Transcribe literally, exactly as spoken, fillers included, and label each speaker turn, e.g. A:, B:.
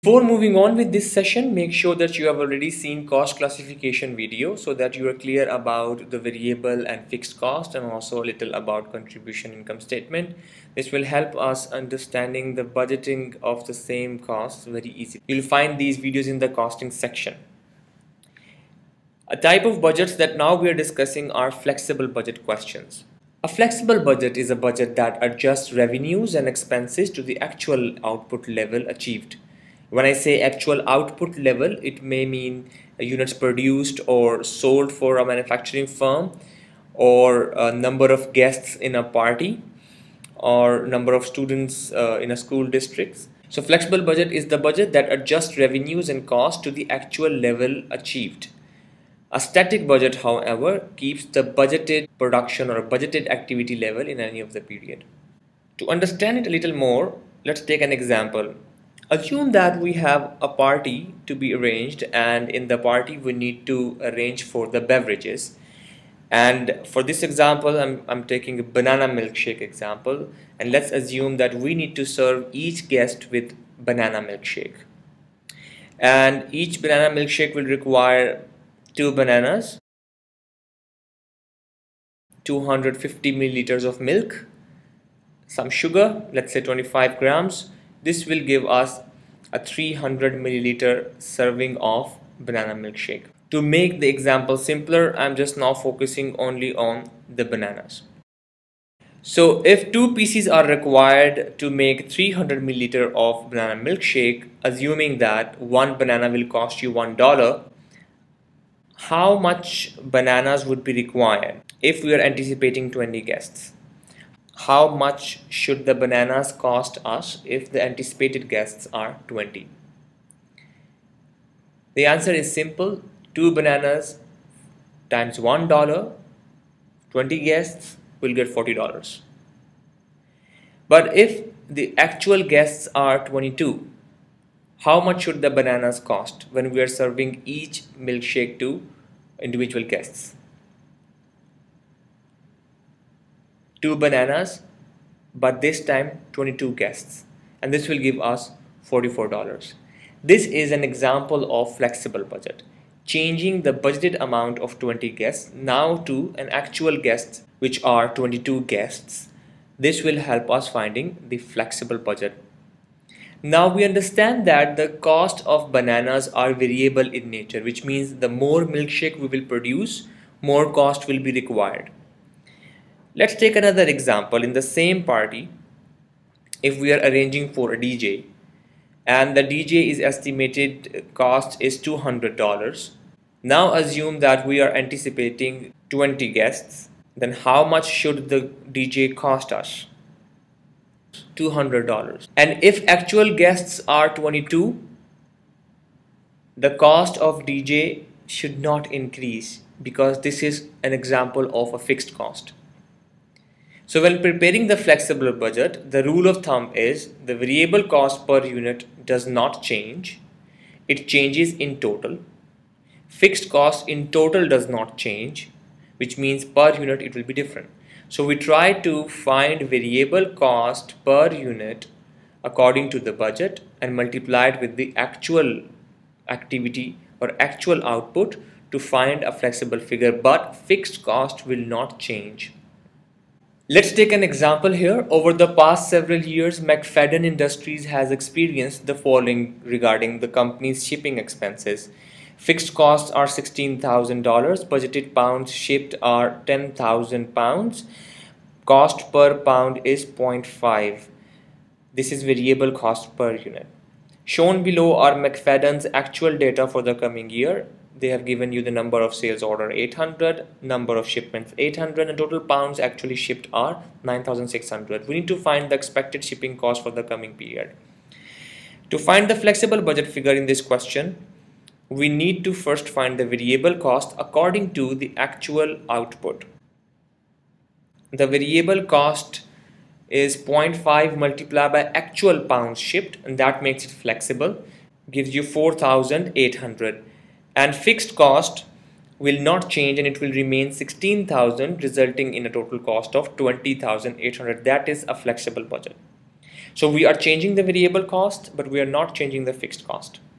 A: Before moving on with this session, make sure that you have already seen cost classification video so that you are clear about the variable and fixed cost and also a little about contribution income statement. This will help us understanding the budgeting of the same costs very easily. You'll find these videos in the costing section. A type of budgets that now we are discussing are flexible budget questions. A flexible budget is a budget that adjusts revenues and expenses to the actual output level achieved. When I say actual output level, it may mean units produced or sold for a manufacturing firm, or a number of guests in a party, or number of students uh, in a school district. So flexible budget is the budget that adjusts revenues and costs to the actual level achieved. A static budget, however, keeps the budgeted production or budgeted activity level in any of the period. To understand it a little more, let's take an example. Assume that we have a party to be arranged, and in the party we need to arrange for the beverages. And for this example, I'm, I'm taking a banana milkshake example, and let's assume that we need to serve each guest with banana milkshake. And each banana milkshake will require two bananas, two hundred fifty milliliters of milk, some sugar, let's say twenty-five grams. This will give us a three hundred milliliter serving of banana milkshake. To make the example simpler, I'm just now focusing only on the bananas. So if two pieces are required to make three hundred milliliter of banana milkshake, assuming that one banana will cost you one dollar, how much bananas would be required if we are anticipating twenty guests? How much should the bananas cost us if the anticipated guests are twenty? The answer is simple. two bananas times one dollar, twenty guests will get forty dollars. But if the actual guests are twenty-two, how much should the bananas cost when we are serving each milkshake to individual guests? Two bananas, but this time twenty-two guests, and this will give us forty-four dollars. This is an example of flexible budget, changing the budgeted amount of twenty guests now to an actual guests, which are twenty-two guests. This will help us finding the flexible budget. Now we understand that the cost of bananas are variable in nature, which means the more milkshake we will produce, more cost will be required. Let's take another example. In the same party, if we are arranging for a D J and the D J is estimated cost is two hundred dollars. Now assume that we are anticipating twenty guests. Then how much should the D J cost us? two hundred dollars. And if actual guests are twenty-two, the cost of D J should not increase because this is an example of a fixed cost. So when preparing the flexible budget, the rule of thumb is the variable cost per unit does not change. It changes in total. Fixed cost in total does not change, which means per unit it will be different. So we try to find variable cost per unit according to the budget and multiply it with the actual activity or actual output to find a flexible figure, but fixed cost will not change. Let's take an example here. Over the past several years, McFadden Industries has experienced the following regarding the company's shipping expenses. Fixed costs are sixteen thousand dollars, budgeted pounds shipped are ten thousand pounds, cost per pound is zero point five. This is variable cost per unit. Shown below are McFadden's actual data for the coming year. They have given you the number of sales order eight hundred, number of shipments eight hundred, and total pounds actually shipped are nine thousand six hundred. We need to find the expected shipping cost for the coming period. To find the flexible budget figure in this question, we need to first find the variable cost according to the actual output. The variable cost is zero point five multiplied by actual pounds shipped, and that makes it flexible, gives you four thousand eight hundred. And fixed cost will not change and it will remain sixteen thousand, resulting in a total cost of twenty thousand eight hundred. That is a flexible budget. So we are changing the variable cost, but we are not changing the fixed cost.